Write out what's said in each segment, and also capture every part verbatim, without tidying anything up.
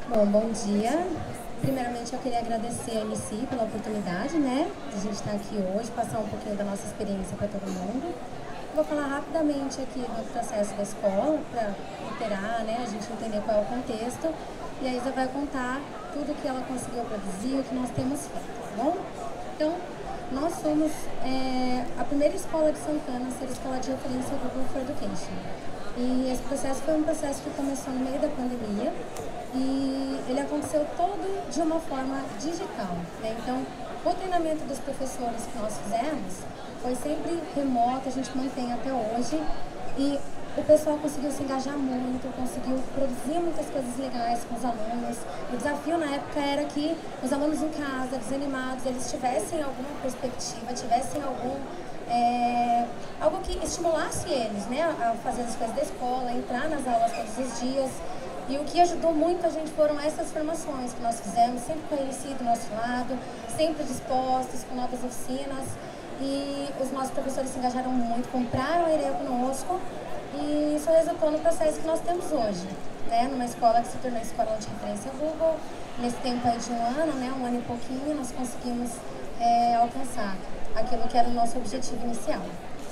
Bom, bom dia. Primeiramente, eu queria agradecer a M C pela oportunidade, né, de a gente estar aqui hoje, passar um pouquinho da nossa experiência para todo mundo. Vou falar rapidamente aqui do processo da escola, para interar, né, a gente entender qual é o contexto. E a Isa vai contar tudo que ela conseguiu produzir, o que nós temos feito, tá bom? Então, nós somos é, a primeira escola de Santana a ser escola de referência Google for Education. E esse processo foi um processo que começou no meio da pandemia e ele aconteceu todo de uma forma digital, né? Então, o treinamento dos professores que nós fizemos foi sempre remoto, a gente mantém até hoje, e o pessoal conseguiu se engajar muito, conseguiu produzir muitas coisas legais com os alunos. O desafio na época era que os alunos em casa, desanimados, eles tivessem alguma perspectiva, tivessem algum... É, algo que estimulasse eles, né, a fazer as coisas da escola, a entrar nas aulas todos os dias. E o que ajudou muito a gente foram essas formações que nós fizemos, sempre com a M C do nosso lado, sempre dispostos, com novas oficinas. E os nossos professores se engajaram muito, compraram a ideia conosco, e isso resultou no processo que nós temos hoje, né, numa escola que se tornou escola de referência Google. Nesse tempo aí de um ano, né, um ano e pouquinho, nós conseguimos é, alcançar aquilo que era o nosso objetivo inicial.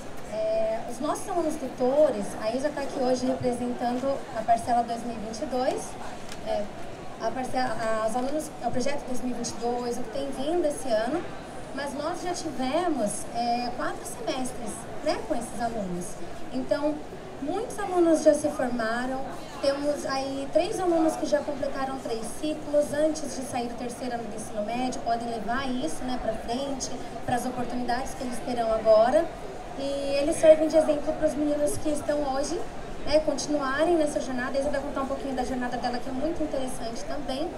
É, os nossos alunos tutores, a Isa está aqui hoje representando a parcela dois mil e vinte e dois, é, a parcela, a, os alunos, o projeto dois mil e vinte e dois, o que tem vindo esse ano, mas nós já tivemos é, quatro semestres, né, com esses alunos. Então, muitos alunos já se formaram, temos aí três alunos que já completaram três ciclos antes de sair do terceiro ano do ensino médio, podem levar isso, né, para frente, para as oportunidades que eles terão agora. E eles servem de exemplo para os meninos que estão hoje, né, continuarem nessa jornada. A Isa vai contar um pouquinho da jornada dela, que é muito interessante também.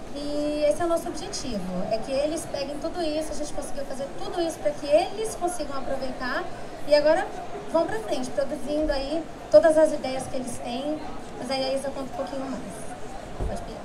E esse é o nosso objetivo, é que eles peguem tudo isso, a gente conseguiu fazer tudo isso para que eles consigam aproveitar e agora vão para frente, produzindo aí todas as ideias que eles têm. Mas aí a Isa conta um pouquinho mais. Pode pedir.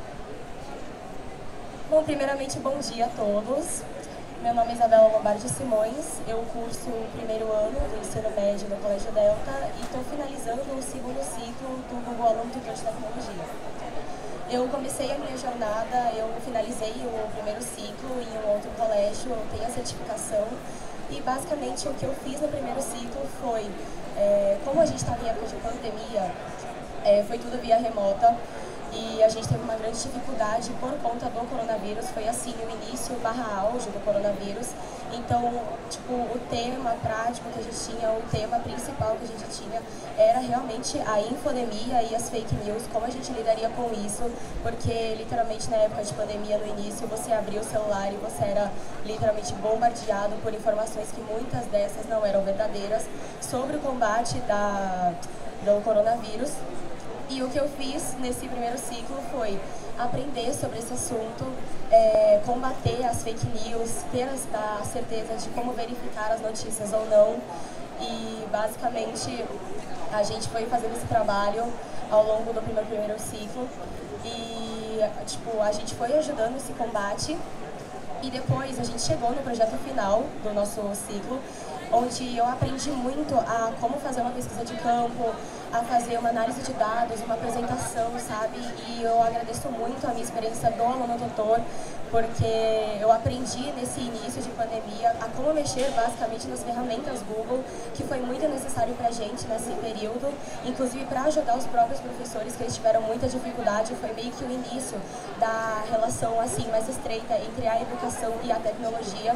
Bom, primeiramente, bom dia a todos. Meu nome é Isabela Lombardi Simões, eu curso o primeiro ano do ensino médio no Colégio Delta e estou finalizando o segundo ciclo do Google Aluno Tutor de Tecnologia. Eu comecei a minha jornada, eu finalizei o primeiro ciclo em um outro colégio, eu tenho a certificação e basicamente o que eu fiz no primeiro ciclo foi, é, como a gente estava em época de pandemia, é, foi tudo via remota e a gente teve uma grande dificuldade por conta do coronavírus, foi assim o início barra auge do coronavírus. Então, tipo, o tema prático que a gente tinha, o tema principal que a gente tinha era realmente a infodemia e as fake news, como a gente lidaria com isso, porque literalmente na época de pandemia, no início, você abria o celular e você era literalmente bombardeado por informações que muitas dessas não eram verdadeiras sobre o combate da, do coronavírus. E o que eu fiz nesse primeiro ciclo foi aprender sobre esse assunto, é, combater as fake news, ter a certeza de como verificar as notícias ou não. E basicamente a gente foi fazendo esse trabalho ao longo do primeiro, primeiro ciclo e tipo, a gente foi ajudando esse combate. E depois a gente chegou no projeto final do nosso ciclo, onde eu aprendi muito a como fazer uma pesquisa de campo, a fazer uma análise de dados, uma apresentação, sabe? E eu agradeço muito a minha experiência do aluno tutor, porque eu aprendi nesse início de pandemia a como mexer basicamente nas ferramentas Google, que foi muito necessário pra gente nesse período, inclusive para ajudar os próprios professores, que eles tiveram muita dificuldade. Foi meio que o início da relação assim mais estreita entre a educação e a tecnologia.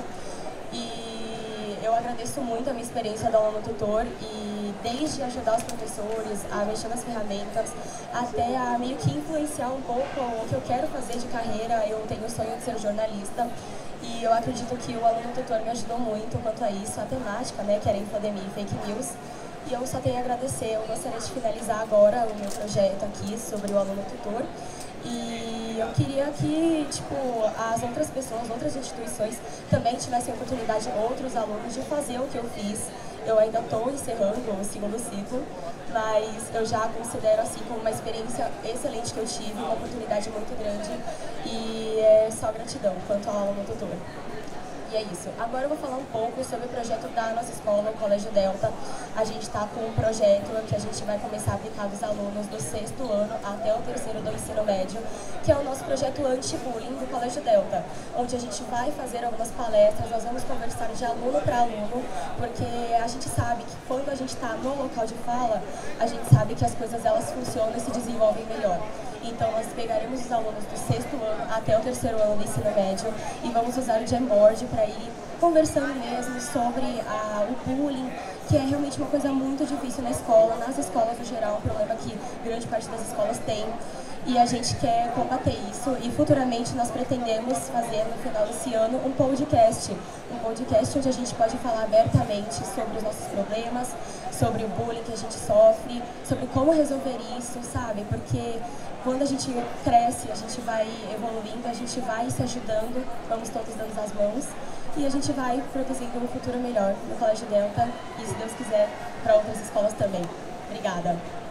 E eu agradeço muito a minha experiência do aluno tutor, e desde ajudar os professores a mexer nas ferramentas, até a meio que influenciar um pouco o que eu quero fazer de carreira. Eu tenho o sonho de ser jornalista e eu acredito que o aluno tutor me ajudou muito quanto a isso, a temática, né, que era infodemia e fake news. E eu só tenho a agradecer. Eu gostaria de finalizar agora o meu projeto aqui sobre o aluno tutor. E eu queria que, tipo, as outras pessoas, outras instituições também tivessem a oportunidade, outros alunos, de fazer o que eu fiz. Eu ainda estou encerrando o segundo ciclo, mas eu já considero assim como uma experiência excelente que eu tive, uma oportunidade muito grande, e é só gratidão quanto ao aluno tutor. E é isso. Agora eu vou falar um pouco sobre o projeto da nossa escola, o Colégio Delta. A gente está com um projeto que a gente vai começar a aplicar dos alunos do sexto ano até o terceiro do ensino médio, que é o nosso projeto anti-bullying do Colégio Delta, onde a gente vai fazer algumas palestras, nós vamos conversar de aluno para aluno, porque a gente sabe que quando a gente está no local de fala, a gente sabe que as coisas elas funcionam e se desenvolvem melhor. Então, nós pegaremos os alunos do sexto ano até o terceiro ano do ensino médio e vamos usar o Jamboard para ir conversando mesmo sobre a, o bullying, que é realmente uma coisa muito difícil na escola, nas escolas no geral, um problema que grande parte das escolas tem. E a gente quer combater isso e futuramente nós pretendemos fazer no final desse ano um podcast, um podcast onde a gente pode falar abertamente sobre os nossos problemas, sobre o bullying que a gente sofre, sobre como resolver isso, sabe? Porque quando a gente cresce, a gente vai evoluindo, a gente vai se ajudando, vamos todos dando as mãos e a gente vai produzindo um futuro melhor no Colégio Delta e, se Deus quiser, para outras escolas também. Obrigada.